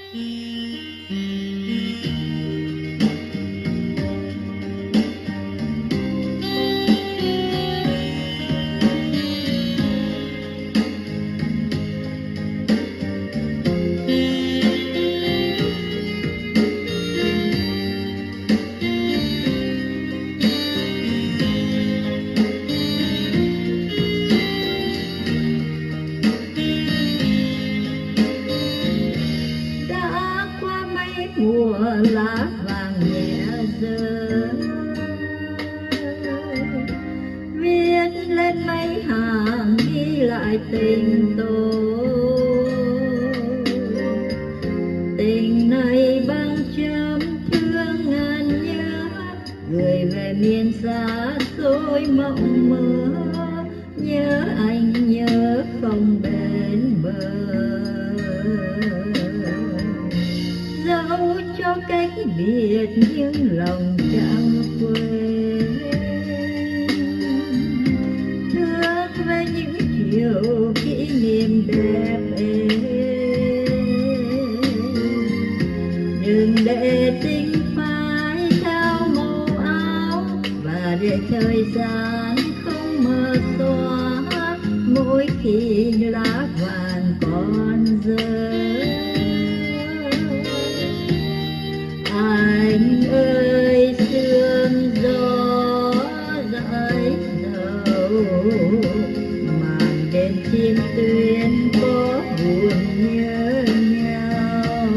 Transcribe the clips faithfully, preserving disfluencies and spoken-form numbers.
mùa lá vàng nhẹ rơi, viết lên mấy hàng ghi lại tình tôi. Tình này bằng chấm thương ngàn nhớ, gửi về miền xa xôi mộng mơ. Nhớ anh nhớ không bên bờ, dẫu cho cách biệt nhưng lòng chẳng quên. Thương về những chiều kỷ niệm đẹp êm, đừng để tình phai theo màu áo, và để thời gian không mơ xóa mỗi khi lá vàng còn rơi. Anh ơi sương gió dãi dầu, màn đêm chim tuyến có buồn nhớ nhau.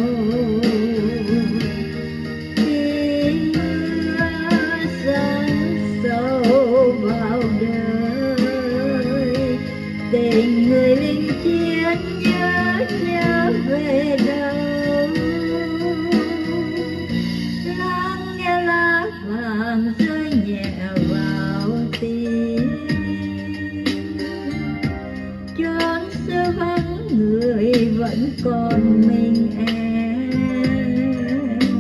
Khi mưa giăng sâu vào đời, tình người lính chiến nhớ nhớ về đâu. Vàng rơi nhẹ vào tim, chốn xưa vắng người vẫn còn mình em.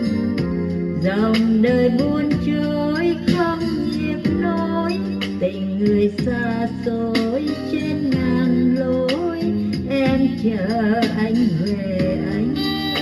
Dòng đời buồn trôi không nhịp nối, tình người xa xôi trên ngàn lối. Em chờ anh về anh.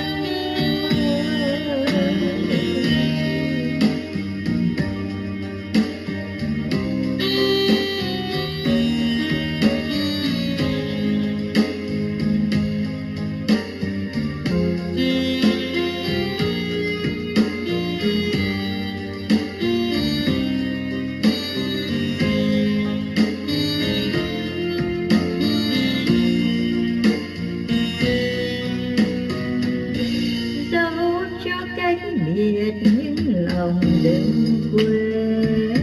Cách biệt những lòng đừng quên,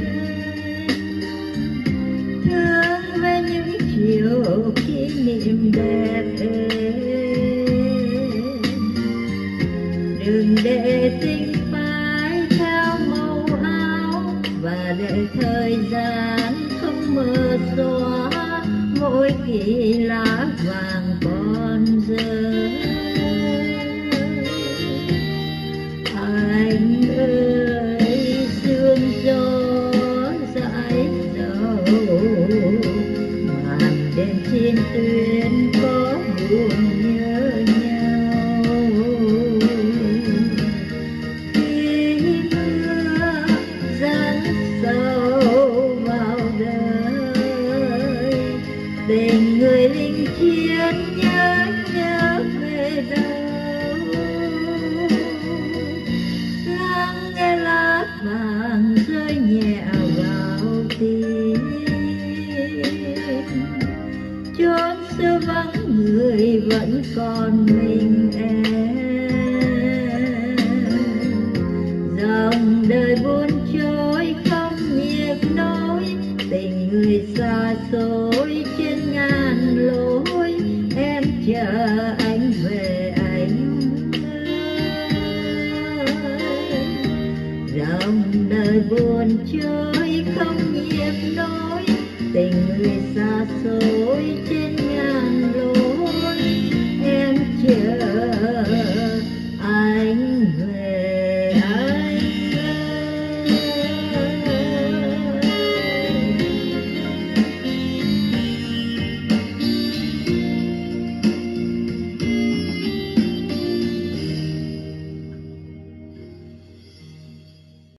thương về những chiều kỷ niệm đẹp êm, đừng để tình phai theo màu áo, và để thời gian không mơ xóa mỗi khi lá vàng còn rơi. Anh ơi sương gió dãi dầu, màn đêm chim tuyến có buồn nhớ nhau. Khi mưa giăng sâu vào đời, tình người lính chiến nhớ nhớ về đâu. Vàng rơi nhẹ vào tim, chốn xưa vắng người vẫn còn mình em. Dòng đời buồn trôi không nhịp nối, tình người xa xôi trên ngàn lối. Em chờ anh về anh. Dòng đời buồn trôi không nhịp nối, tình người xa xôi trên